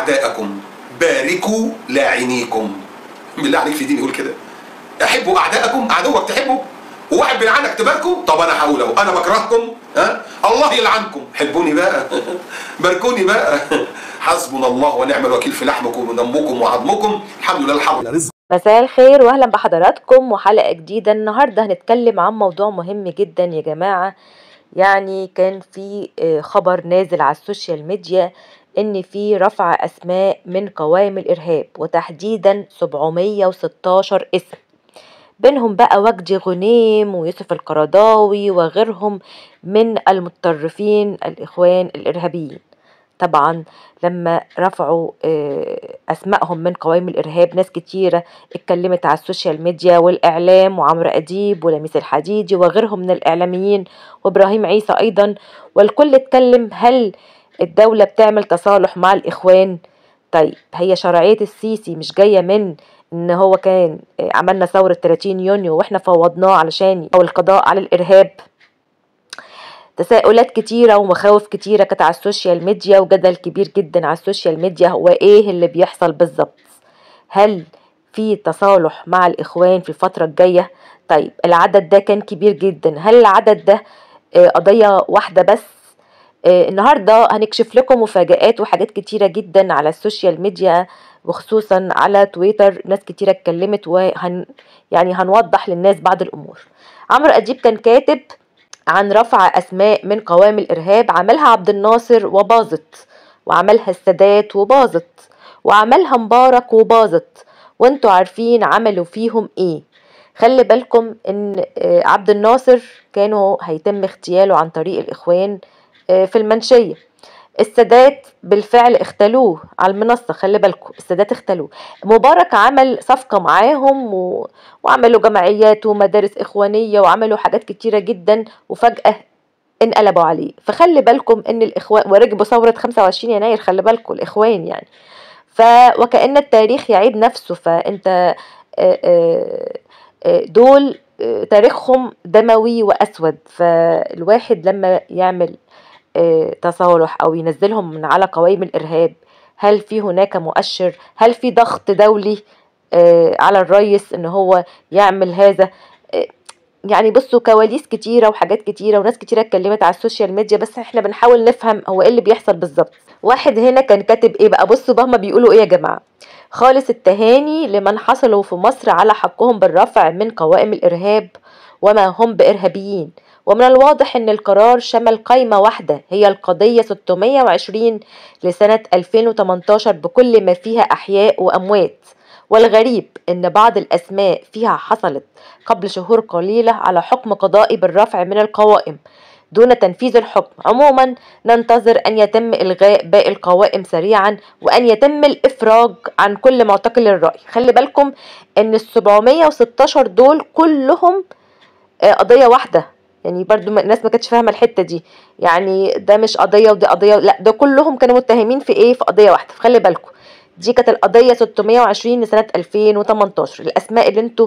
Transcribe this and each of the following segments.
أعداءكم باركوا لاعنيكم. بالله عليك في دين يقول كده؟ احبوا أعداءكم، عدوك تحبه وواحد بيلعنك تباركه؟ طب أنا هقول أهو، أنا بكرهكم الله يلعنكم، حبوني بقى باركوني بقى. حسبنا الله ونعم الوكيل في لحمكم ودمكم وعظمكم. الحمد لله الحمد. مساء الخير واهلا بحضراتكم وحلقة جديدة. النهاردة هنتكلم عن موضوع مهم جدا يا جماعة. يعني كان في خبر نازل على السوشيال ميديا ان في رفع اسماء من قوائم الارهاب، وتحديدا 716 اسم، بينهم بقى وجدي غنيم ويوسف القرضاوي وغيرهم من المتطرفين الاخوان الارهابيين. طبعا لما رفعوا اسمائهم من قوائم الارهاب، ناس كتيره اتكلمت على السوشيال ميديا والاعلام، وعمرو اديب ولميس الحديدي وغيرهم من الاعلاميين وابراهيم عيسى ايضا، والكل اتكلم هل الدوله بتعمل تصالح مع الاخوان؟ طيب هي شرعيه السيسي مش جايه من ان هو كان عملنا ثوره 30 يونيو واحنا فوضناه علشان او القضاء على الارهاب؟ تساؤلات كتيرة ومخاوف كتيرة كانت على السوشيال ميديا، وجدل كبير جدا على السوشيال ميديا هو ايه اللي بيحصل بالظبط. هل في تصالح مع الإخوان في الفترة الجاية؟ طيب العدد ده كان كبير جدا، هل العدد ده قضية واحدة بس؟ النهاردة هنكشف لكم مفاجآت وحاجات كتيرة جدا على السوشيال ميديا، وخصوصا على تويتر ناس كتيرة اتكلمت، يعني هنوضح للناس بعض الأمور. عمرو أديب كان كاتب عن رفع أسماء من قوائم الإرهاب، عملها عبد الناصر وباظت، وعملها السادات وباظت، وعملها مبارك وباظت، وانتوا عارفين عملوا فيهم ايه. خلي بالكم ان عبد الناصر كانوا هيتم اغتياله عن طريق الإخوان في المنشية. السادات بالفعل اختلوه على المنصة، خلي بالكم السادات اختلوه. مبارك عمل صفقة معاهم وعملوا جمعيات ومدارس إخوانية وعملوا حاجات كتيرة جدا، وفجأة انقلبوا عليه. فخلي بالكم ان الإخوان وركبوا ثورة 25 يناير، خلي بالكم الإخوان يعني. وكأن التاريخ يعيد نفسه. فانت دول تاريخهم دموي وأسود، فالواحد لما يعمل تصالح او ينزلهم من على قوائم الارهاب، هل في هناك مؤشر؟ هل في ضغط دولي على الرئيس ان هو يعمل هذا؟ يعني بصوا كواليس كتيرة وحاجات كتيرة وناس كتيرة اتكلمت على السوشيال ميديا، بس احنا بنحاول نفهم هو ايه اللي بيحصل بالظبط. واحد هنا كان كاتب ايه بقى، بصوا بقى هما بيقولوا ايه يا جماعة: خالص التهاني لمن حصلوا في مصر على حقهم بالرفع من قوائم الارهاب وما هم بإرهابيين، ومن الواضح ان القرار شمل قائمة واحدة هي القضية 620 لسنة 2018 بكل ما فيها أحياء وأموات. والغريب ان بعض الأسماء فيها حصلت قبل شهور قليلة على حكم قضائي بالرفع من القوائم دون تنفيذ الحكم. عموما ننتظر أن يتم إلغاء باقي القوائم سريعا، وأن يتم الإفراج عن كل معتقل الرأي. خلي بالكم ان 716 دول كلهم قضية واحدة، يعني برضو الناس ما كانتش فاهمة الحتة دي، يعني ده مش قضية ودي قضية، لا ده كلهم كانوا متهمين في ايه، في قضية واحدة. فخلي بالكم دي كانت القضية 620 لسنة 2018. الأسماء اللي انتوا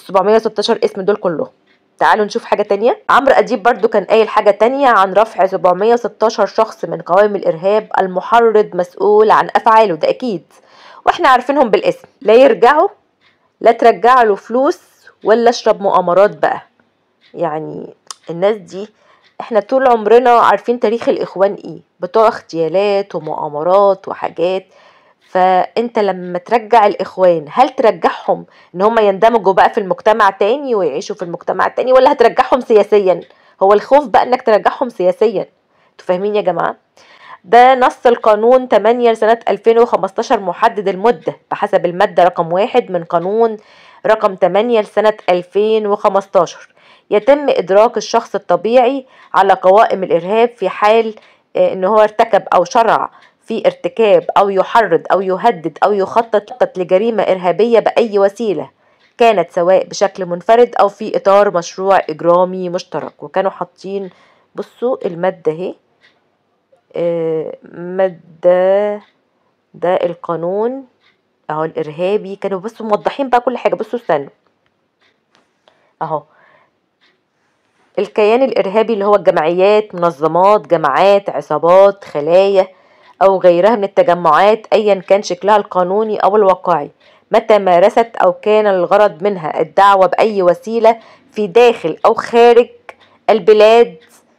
716 اسم دول كلهم. تعالوا نشوف حاجة تانية. عمرو أديب برضو كان قايل حاجة تانية عن رفع 716 شخص من قوائم الإرهاب. المحرض مسؤول عن أفعاله، ده أكيد واحنا عارفينهم بالاسم، لا يرجعوا لا ترجع له فلوس ولا اشرب مؤامرات بقى. يعني الناس دي احنا طول عمرنا عارفين تاريخ الإخوان ايه، بتوع اغتيالات ومؤامرات وحاجات. فانت لما ترجع الإخوان، هل ترجعهم ان هم يندمجوا بقى في المجتمع تاني ويعيشوا في المجتمع التاني، ولا هترجعهم سياسيا؟ هو الخوف بقى انك ترجعهم سياسيا. انتوا فاهمين يا جماعة؟ ده نص القانون 8 لسنة 2015 محدد المدة بحسب المادة رقم 1 من قانون رقم 8 لسنة 2015. يتم إدراك الشخص الطبيعي على قوائم الإرهاب في حال إن هو ارتكب أو شرع في ارتكاب أو يحرض أو يهدد أو يخطط لجريمة إرهابية بأي وسيلة كانت، سواء بشكل منفرد أو في إطار مشروع إجرامي مشترك. وكانوا حاطين بصوا المادة اهي، مادة ده القانون اهو الإرهابي، كانوا بس موضحين بقى كل حاجة. بصوا استنوا اهو: الكيان الإرهابي اللي هو الجمعيات، منظمات، جماعات، عصابات، خلايا أو غيرها من التجمعات أيا كان شكلها القانوني أو الواقعي، متى مارست أو كان الغرض منها الدعوة بأي وسيلة في داخل أو خارج البلاد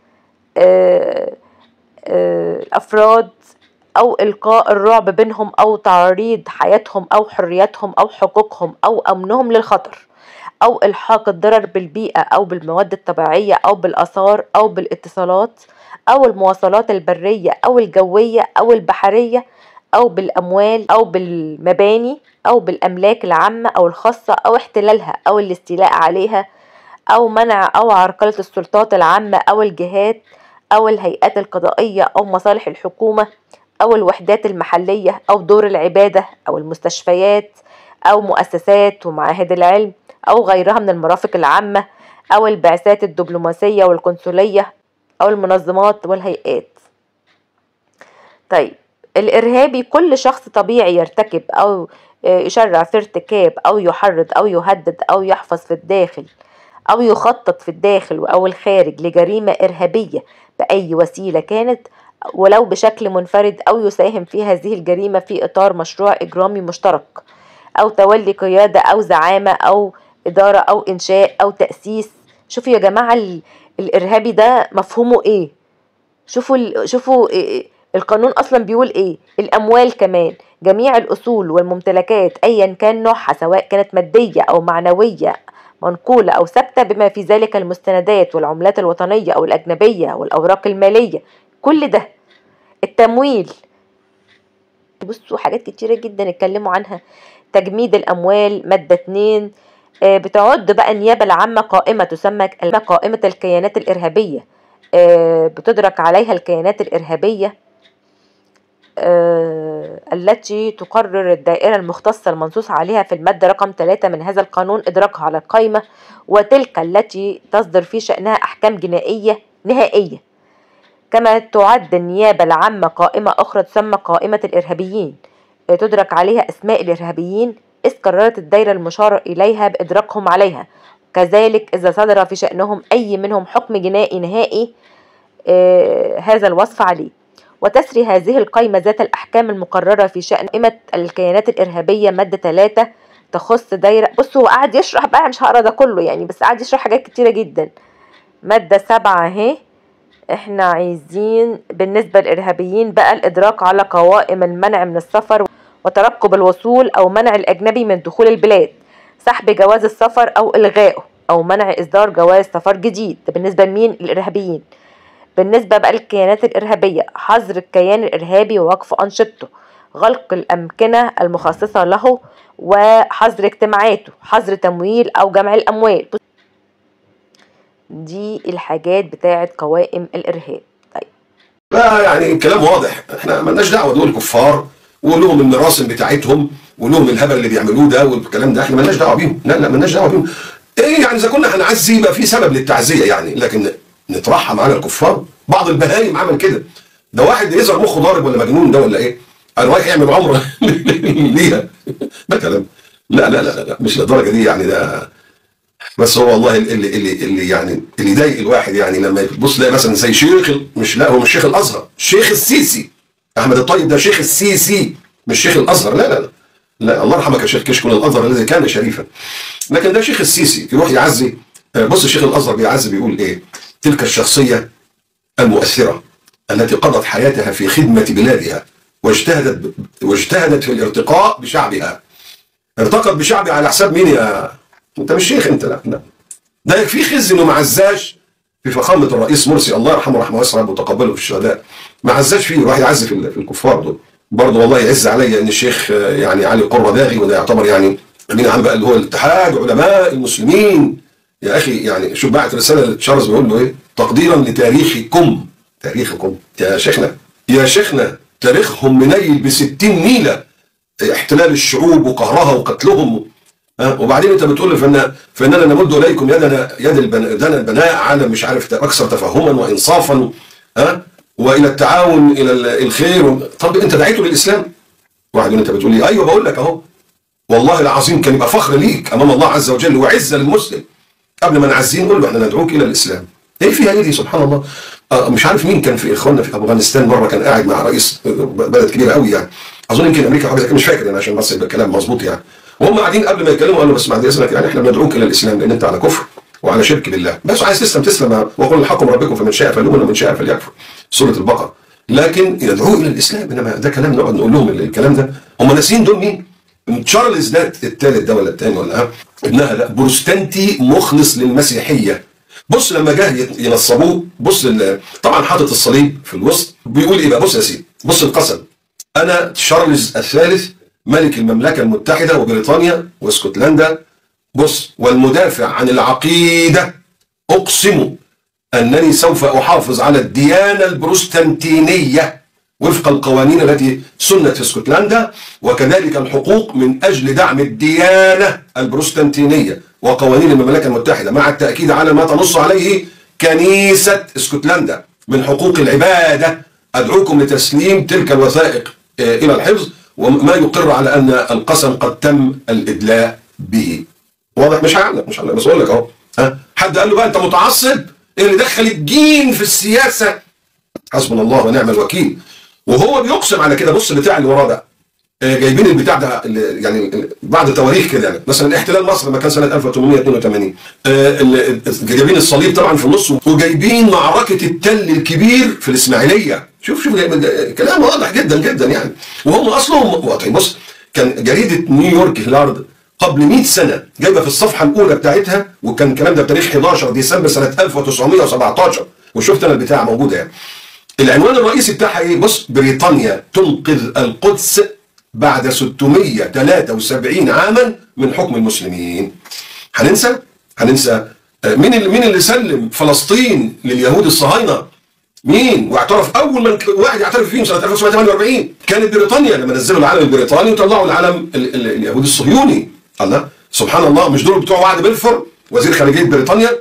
الأفراد، أو إلقاء الرعب بينهم أو تعريض حياتهم أو حرياتهم أو حقوقهم أو أمنهم للخطر، أو إلحاق الضرر بالبيئة أو بالمواد الطبيعية أو بالآثار أو بالاتصالات أو المواصلات البرية أو الجوية أو البحرية أو بالأموال أو بالمباني أو بالأملاك العامة أو الخاصة أو احتلالها أو الاستيلاء عليها أو منع أو عرقلة السلطات العامة أو الجهات أو الهيئات القضائية أو مصالح الحكومة أو الوحدات المحلية أو دور العبادة أو المستشفيات أو مؤسسات ومعاهد العلم أو غيرها من المرافق العامة أو البعثات الدبلوماسية والقنصلية أو المنظمات والهيئات. طيب، الإرهابي كل شخص طبيعي يرتكب أو يشرع في ارتكاب أو يحرض أو يهدد أو يحفظ في الداخل أو يخطط في الداخل أو الخارج لجريمة إرهابية بأي وسيلة كانت، ولو بشكل منفرد، أو يساهم في هذه الجريمة في إطار مشروع إجرامي مشترك، أو تولي قيادة أو زعامة أو إدارة أو إنشاء أو تأسيس. شوفوا يا جماعة الإرهابي ده مفهومه إيه؟ شوفوا القانون أصلا بيقول إيه؟ الأموال كمان، جميع الأصول والممتلكات أيا كان نوعها، سواء كانت مادية أو معنوية منقولة أو ثابتة، بما في ذلك المستندات والعملات الوطنية أو الأجنبية والأوراق المالية، كل ده. التمويل، بصوا حاجات كتيرة جدا اتكلموا عنها. تجميد الأموال، مادة 2. بتعد بقى النيابة العامة قائمة تسمى قائمة الكيانات الإرهابية، بتدرك عليها الكيانات الإرهابية التي تقرر الدائرة المختصة المنصوص عليها في المادة رقم 3 من هذا القانون إدراكها على القائمة، وتلك التي تصدر في شأنها أحكام جنائية نهائية. كما تعد النيابة العامة قائمة أخرى تسمى قائمة الإرهابيين، تدرك عليها أسماء الإرهابيين إذ قررت الدائرة المشار إليها بإدراكهم عليها، كذلك إذا صدر في شأنهم أي منهم حكم جنائي نهائي هذا الوصف عليه. وتسري هذه القائمة ذات الأحكام المقررة في شأن قائمة الكيانات الإرهابية مادة 3 تخص دايرة. بصوا قاعد يشرح بقى، مش هقرا ده كله يعني، بس قاعد يشرح حاجات كتيرة جدا. مادة 7 اهي، احنا عايزين بالنسبة للإرهابيين بقى الإدراك على قوائم المنع من السفر وترقب الوصول أو منع الأجنبي من دخول البلاد، سحب جواز السفر أو إلغائه، أو منع إصدار جواز سفر جديد. ده بالنسبة لمين؟ الإرهابيين. بالنسبة بقى للكيانات الإرهابية، حظر الكيان الإرهابي ووقف أنشطته، غلق الأمكنة المخصصة له وحظر اجتماعاته، حظر تمويل أو جمع الأموال. دي الحاجات بتاعة قوائم الإرهاب. طيب، لا يعني الكلام واضح، احنا مالناش دعوه دول كفار ولهم المراسم بتاعتهم ولهم الهبل اللي بيعملوه ده والكلام ده، احنا مالناش دعوه بيهم. لا مالناش دعوه بيهم. ايه يعني اذا كنا هنعزي يبقى في سبب للتعزيه يعني، لكن نترحم على الكفار؟ بعض البهايم عمل كده. ده واحد يظهر مخه ضارب ولا مجنون ده ولا ايه؟ انا رايح يعمل عمره ليها ده كلام. لا مش للدرجه دي يعني. ده بس هو والله اللي يعني اللي يضايق الواحد يعني لما يبص لاقي مثلا زي شيخ، مش، لا هو مش شيخ الازهر، شيخ السيسي احمد الطيب، ده شيخ السيسي مش شيخ الازهر. لا الله يرحمك يا شيخ كشكول الازهر الذي كان شريفا، لكن ده شيخ السيسي يروح يعزي. بص الشيخ الازهر بيعزي بيقول ايه؟ تلك الشخصيه المؤثره التي قضت حياتها في خدمه بلادها واجتهدت في الارتقاء بشعبها. ارتقت بشعبها على حساب مين يا انت؟ مش شيخ انت. لا ده يكفي خزي انه ما عزاش في فخامه الرئيس مرسي الله يرحمه رحمه واسعه وتقبله في الشهداء، ما عزاش فيه، راح يعزي في الكفار دول. برضه والله يعز عليا ان الشيخ يعني علي قرة داغي، وده يعتبر يعني امين عام بقى اللي هو الاتحاد علماء المسلمين. يا اخي يعني شوف بعت رساله لتشارلز بيقول له ايه؟ تقديرا لتاريخكم، تاريخكم يا شيخنا تاريخهم منيل ب60 نيله، احتلال الشعوب وقهرها وقتلهم. وبعدين انت بتقول فاننا نمد اليكم يدنا البناء على مش عارف اكثر تفهما وانصافا والى التعاون الى الخير. طب انت دعيته للاسلام؟ واحد انت بتقول لي ايوه بقول لك اهو، والله العظيم كان يبقى فخر ليك امام الله عز وجل وعزه للمسلم. قبل ما نعزيه نقول له احنا ندعوك الى الاسلام. ايه فيها ايه دي؟ سبحان الله. مش عارف مين كان في اخواننا في افغانستان مره كان قاعد مع رئيس بلد كبيره قوي يعني، اظن يمكن امريكا او حاجه زي كده، مش فاكر يعني عشان بس يبقى الكلام مظبوط يعني. وهم قاعدين قبل ما يتكلموا قالوا بس بعد اذنك يعني احنا بندعوك الى الاسلام لان انت على كفر وعلى شرك بالله، بس عايز تسلم تسلم، وقل الحق من ربكم فمن شاء فليؤمن ومن شاء فليكفر، سوره البقره. لكن يدعوه الى الاسلام، انما ده كلام نقعد نقول لهم الكلام ده، هم ناسيين دول مين؟ تشارلز ده الثالث ده ولا الثاني ولا ابنها ده بروتستانتي مخلص للمسيحيه. بص لما جه ينصبوه، بص طبعا حاطط الصليب في الوسط، بيقول ايه بقى؟ بص يا سيدي، بص القسم: انا تشارلز الثالث ملك المملكه المتحده وبريطانيا واسكتلندا، بص، والمدافع عن العقيده، اقسم انني سوف احافظ على الديانه البروتستانتينيه وفق القوانين التي سنت في اسكتلندا، وكذلك الحقوق من اجل دعم الديانه البروتستانتينيه وقوانين المملكه المتحده، مع التاكيد على ما تنص عليه كنيسه اسكتلندا من حقوق العباده. ادعوكم لتسليم تلك الوثائق الى الحفظ، وما يقر على ان القسم قد تم الادلاء به. واضح؟ مش هعلق بس اقول لك اهو. حد قال له بقى انت متعصب؟ ايه اللي دخل الدين في السياسه؟ حسبنا الله ونعم الوكيل. وهو بيقسم على كده. بص البتاع اللي وراه ده، جايبين البتاع ده يعني بعد تواريخ كده، يعني مثلا احتلال مصر لما كان سنه 1882، جايبين الصليب طبعا في النص، وجايبين معركه التل الكبير في الاسماعيليه. شوف كلام واضح جدا جدا يعني، وهم اصلهم واضحين. بص كان جريده نيويورك هيرالد قبل 100 سنه جايبه في الصفحه الاولى بتاعتها، وكان الكلام ده بتاريخ 11 ديسمبر سنه 1917، وشفت انا البتاع موجوده يعني. العنوان الرئيسي بتاعها ايه؟ بص: بريطانيا تنقذ القدس بعد 673 عاما من حكم المسلمين. هننسى مين اللي سلم فلسطين لليهود الصهاينه؟ مين؟ واعترف اول من واحد يعترف فيهم سنه 1948 كانت بريطانيا، لما نزلوا العلم البريطاني وطلعوا العلم اليهودي الصهيوني. الله سبحان الله، مش دول بتوع وعد بلفور وزير خارجيه بريطانيا؟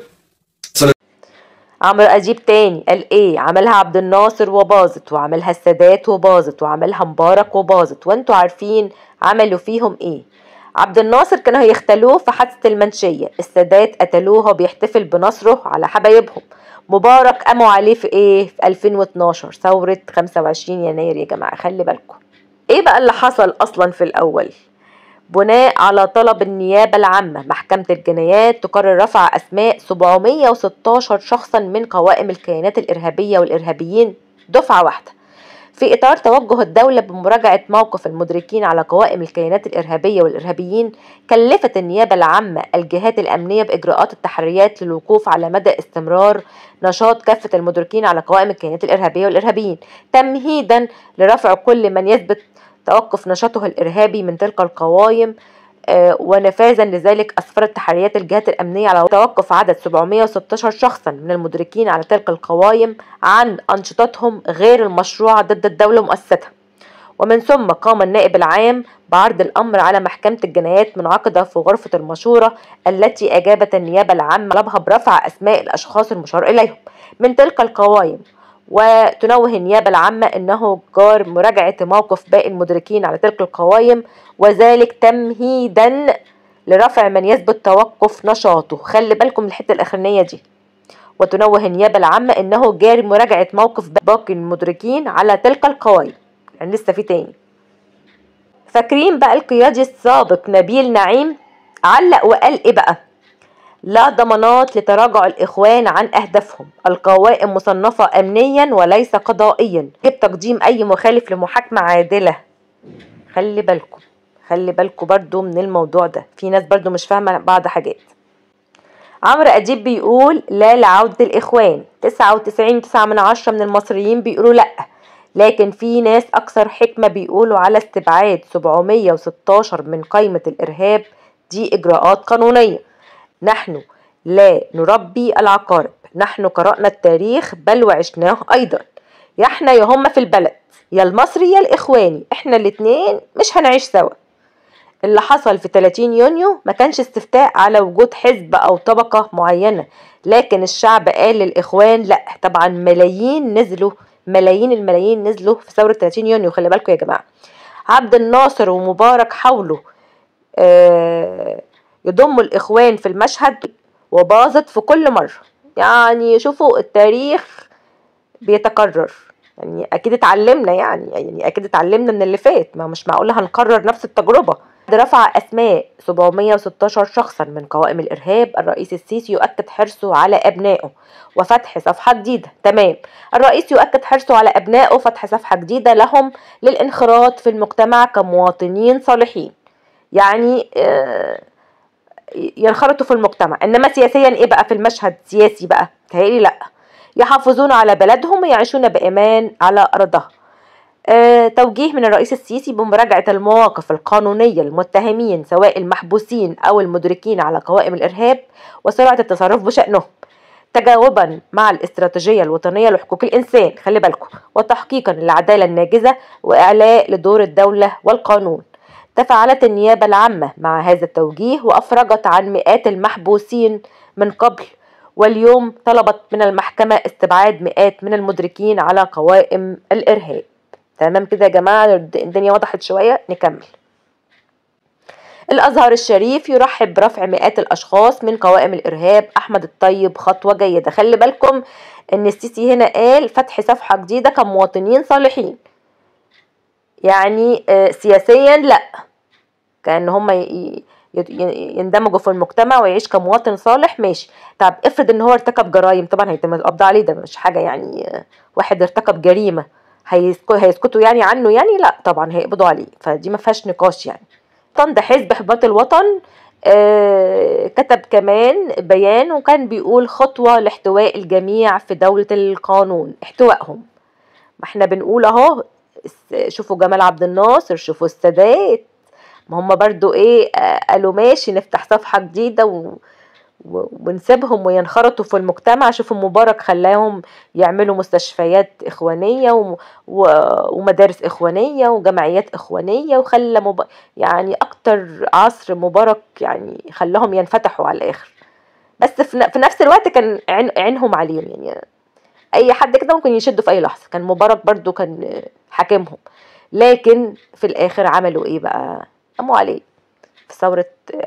عمرو أديب تاني قال ايه؟ عملها عبد الناصر وباظت، وعملها السادات وباظت، وعملها مبارك وباظت، وانتوا عارفين عملوا فيهم ايه. عبد الناصر كانوا هيختلوه في حادثة المنشية، السادات قتلوه وبيحتفل بنصره على حبايبهم، مبارك قاموا عليه في ايه؟ في 2012 ثورة 25 يناير. يا جماعة خلي بالكم ايه بقى اللي حصل اصلا في الاول. بناء على طلب النيابة العامة، محكمة الجنايات تقرر رفع أسماء 716 شخصا من قوائم الكيانات الإرهابية والإرهابيين دفعة واحدة، في إطار توجه الدولة بمراجعة موقف المدركين على قوائم الكيانات الإرهابية والإرهابيين. كلفت النيابة العامة الجهات الأمنية بإجراءات التحريات للوقوف على مدى استمرار نشاط كافة المدركين على قوائم الكيانات الإرهابية والإرهابيين، تمهيدا لرفع كل من يثبت توقف نشاطه الإرهابي من تلك القوائم. ونفاذا لذلك أسفرت تحريات الجهات الأمنية على توقف عدد 716 شخصا من المدركين على تلك القوائم عن أنشطتهم غير المشروعة ضد الدولة ومؤسستها. ومن ثم قام النائب العام بعرض الأمر على محكمة الجنايات منعقدة في غرفة المشورة، التي أجابت النيابة العامة طلبها برفع أسماء الأشخاص المشار إليهم من تلك القوائم. وتنوه النيابة العامة أنه جار مراجعة موقف باقي المدركين على تلك القوائم، وذلك تمهيدا لرفع من يثبت توقف نشاطه. خلي بالكم الحتة الأخرانية دي. وتنوه النيابة العامة أنه جاري مراجعة موقف باقي المدركين على تلك القوائم. يعني لسه في تاني. فاكرين بقى القيادي السابق نبيل نعيم علق وقال إيه بقى؟ لا ضمانات لتراجع الإخوان عن أهدافهم، القوائم مصنفة أمنيا وليس قضائيا، يجب تقديم أي مخالف لمحاكمة عادلة. خلي بالكم برضو من الموضوع ده، في ناس برضو مش فاهمة بعض حاجات. عمرو أديب بيقول لا لعودة الإخوان، 99.9% من المصريين بيقولوا لأ، لكن في ناس أكثر حكمة بيقولوا على استبعاد 716 من قائمة الإرهاب دي إجراءات قانونية. نحن لا نربي العقارب، نحن قرأنا التاريخ بل وعشناه أيضا، يا احنا يا هم في البلد، يا المصري يا الإخواني، احنا الاتنين مش هنعيش سوا. اللي حصل في 30 يونيو ما كانش استفتاء على وجود حزب أو طبقة معينة، لكن الشعب قال للإخوان لا. طبعا ملايين الملايين نزلوا في ثورة 30 يونيو. خلي بالكم يا جماعة، عبد الناصر ومبارك حاولوا يضموا الإخوان في المشهد وباظت في كل مرة. يعني شوفوا التاريخ بيتكرر. يعني اكيد اتعلمنا، يعني اكيد اتعلمنا من اللي فات، ما مش معقول هنكرر نفس التجربة. رفع اسماء 716 شخصا من قوائم الارهاب. الرئيس السيسي يؤكد حرصه على ابنائه وفتح صفحة جديدة. تمام، الرئيس يؤكد حرصه على ابنائه وفتح صفحة جديدة لهم للانخراط في المجتمع كمواطنين صالحين. يعني ينخرطوا في المجتمع، انما سياسيا ايه بقى في المشهد سياسي بقى؟ تهيألي لا. يحافظون على بلدهم ويعيشون بأمان على أرضها. توجيه من الرئيس السيسي بمراجعة المواقف القانونية للمتهمين سواء المحبوسين أو المدركين على قوائم الإرهاب وسرعة التصرف بشأنهم، تجاوبا مع الاستراتيجية الوطنية لحقوق الإنسان، خلي بالكم، وتحقيقا للعدالة الناجزة وإعلاء لدور الدولة والقانون. تفاعلت النيابة العامة مع هذا التوجيه وأفرجت عن مئات المحبوسين من قبل، واليوم طلبت من المحكمة استبعاد مئات من المدركين على قوائم الإرهاب. تمام كده يا جماعة؟ الدنيا وضحت شوية، نكمل. الأزهر الشريف يرحب برفع مئات الأشخاص من قوائم الإرهاب. أحمد الطيب خطوة جيدة. خلي بالكم إن السيسي هنا قال فتح صفحة جديدة كمواطنين صالحين، يعني سياسيا لأ، كأن هم يندمجوا في المجتمع ويعيش كمواطن صالح، ماشي. طب افرض ان هو ارتكب جرائم، طبعا هيتم القبض عليه، ده مش حاجة يعني واحد ارتكب جريمة هيسكتوا يعني عنه، يعني لا طبعا هيقبضوا عليه، فدي ما فيهاش نقاش. يعني ده حزب حماية الوطن كتب كمان بيان وكان بيقول خطوة لاحتواء الجميع في دولة القانون. احتوائهم، ما احنا بنقول اهو، شوفوا جمال عبد الناصر، شوفوا السادات، ما هم برضو ايه قالوا ماشي نفتح صفحة جديدة ونسيبهم وينخرطوا في المجتمع. شوفوا مبارك خلاهم يعملوا مستشفيات إخوانية ومدارس إخوانية وجمعيات إخوانية، وخلى يعني أكتر عصر مبارك يعني خلاهم ينفتحوا على الآخر. بس في نفس الوقت كان عينهم عليهم، يعني أي حد كده ممكن يشدوا في أي لحظة. كان مبارك برضو كان حاكمهم، لكن في الآخر عملوا إيه بقى؟ قاموا عليه في ثورة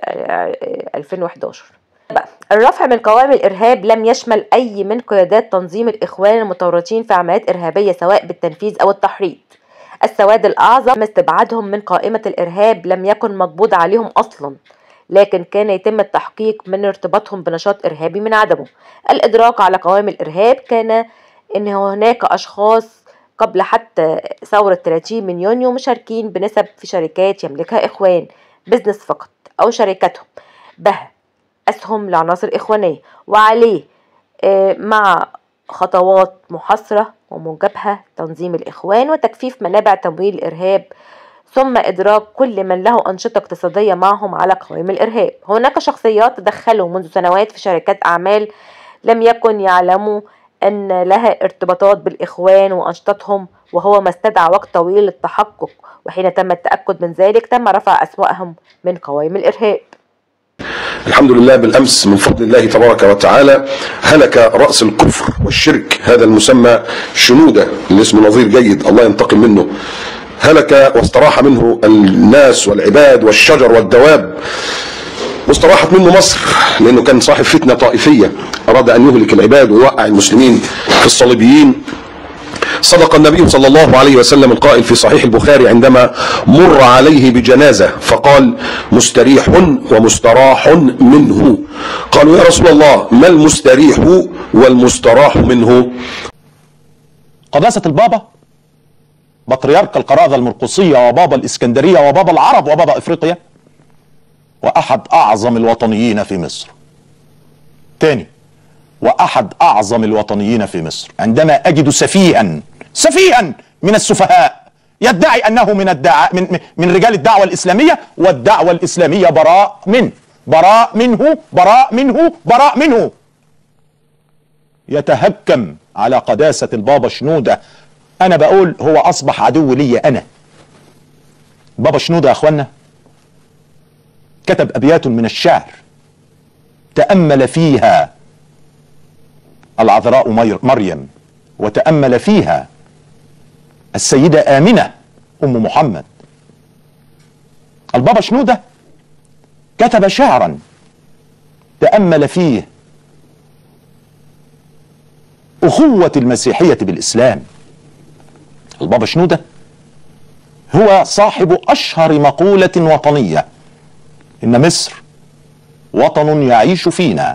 2011. الرفع من قوائم الإرهاب لم يشمل أي من قيادات تنظيم الإخوان المتورطين في عمليات إرهابية سواء بالتنفيذ أو التحريض. السواد الأعظم استبعادهم من قائمة الإرهاب لم يكن مقبوض عليهم أصلا، لكن كان يتم التحقيق من ارتباطهم بنشاط إرهابي من عدمه. الإدراك على قوائم الإرهاب كان إن هناك أشخاص قبل حتى ثورة 30 من يونيو مشاركين بنسب في شركات يملكها إخوان بزنس فقط أو شركاتهم بها أسهم لعناصر إخوانية، وعليه مع خطوات محاصرة ومجابهة تنظيم الإخوان وتكفيف منابع تمويل الإرهاب، ثم إدراك كل من له أنشطة اقتصادية معهم على قوائم الإرهاب. هناك شخصيات تدخلوا منذ سنوات في شركات أعمال لم يكن يعلموا أن لها ارتباطات بالإخوان وأنشطتهم، وهو ما استدعى وقت طويل للتحقق، وحين تم التأكد من ذلك تم رفع أسمائهم من قوائم الإرهاب. الحمد لله بالأمس من فضل الله تبارك وتعالى هلك رأس الكفر والشرك، هذا المسمى شنودة اللي اسمه نظير جيد الله ينتقم منه، هلك واستراح منه الناس والعباد والشجر والدواب، واستراحت منه مصر لأنه كان صاحب فتنة طائفية أراد أن يهلك العباد ويوقع المسلمين في الصليبيين. صدق النبي صلى الله عليه وسلم القائل في صحيح البخاري عندما مر عليه بجنازة فقال مستريح ومستراح منه. قالوا يا رسول الله ما المستريح والمستراح منه؟ قداسة البابا بطريرك القراغة المرقصية وبابا الإسكندرية وبابا العرب وبابا إفريقيا وأحد أعظم الوطنيين في مصر. تاني، وأحد أعظم الوطنيين في مصر. عندما أجد سفيها من السفهاء يدعي أنه من رجال الدعوة الإسلامية، والدعوة الإسلامية براء منه يتهكم على قداسة البابا شنودة. أنا بقول هو أصبح عدو لي أنا. بابا شنودة يا أخوانا كتب أبيات من الشعر تأمل فيها العذراء مريم، وتأمل فيها السيدة آمنة أم محمد. البابا شنودة كتب شعرا تأمل فيه أخوة المسيحية بالإسلام. البابا شنودة هو صاحب أشهر مقولة وطنية: إن مصر وطن يعيش فينا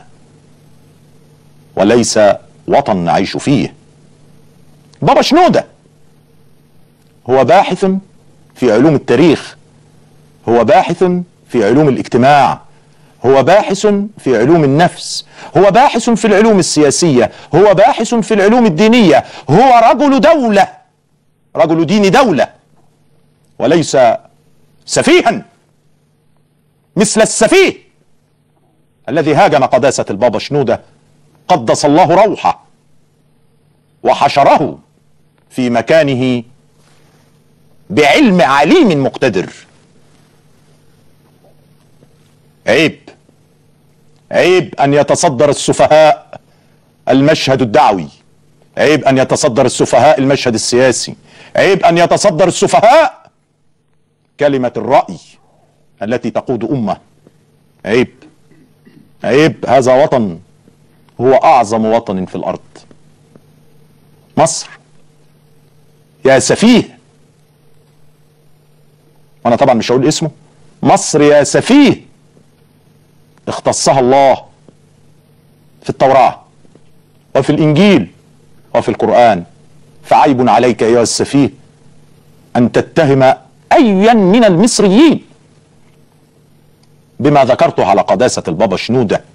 وليس وطن نعيش فيه. بابا شنودة هو باحث في علوم التاريخ، هو باحث في علوم الاجتماع، هو باحث في علوم النفس، هو باحث في العلوم السياسية، هو باحث في العلوم الدينية، هو رجل دولة، رجل دين دولة، وليس سفيها مثل السفيه الذي هاجم قداسة البابا شنودة قدس الله روحه وحشره في مكانه بعلم عليم مقتدر. عيب أن يتصدر السفهاء المشهد الدعوي، عيب أن يتصدر السفهاء المشهد السياسي، عيب أن يتصدر السفهاء كلمة الرأي التي تقود أمة. عيب. هذا وطن هو أعظم وطن في الأرض. مصر يا سفيه، وأنا طبعا مش هقول اسمه، مصر يا سفيه اختصها الله في التوراة وفي الإنجيل وفي القرآن، فعيب عليك أيها السفيه أن تتهم أيا من المصريين بما ذكرته على قداسة البابا شنودة